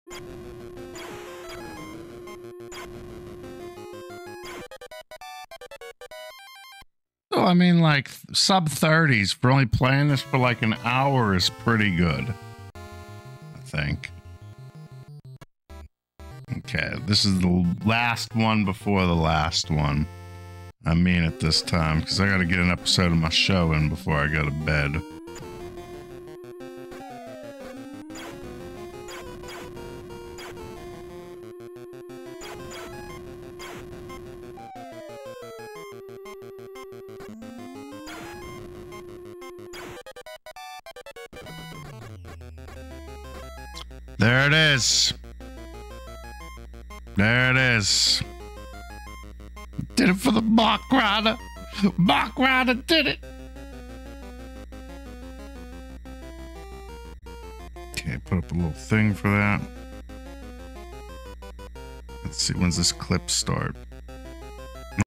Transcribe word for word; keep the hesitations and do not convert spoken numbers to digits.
So, I mean, like, sub thirties for only playing this for like an hour is pretty good, I think. Okay, this is the last one before the last one. I mean it this time, because I gotta get an episode of my show in before I go to bed. There it is. There it is. Did it for the Mach Rider. Mach Rider did it. Okay, put up a little thing for that. Let's see, when's this clip start?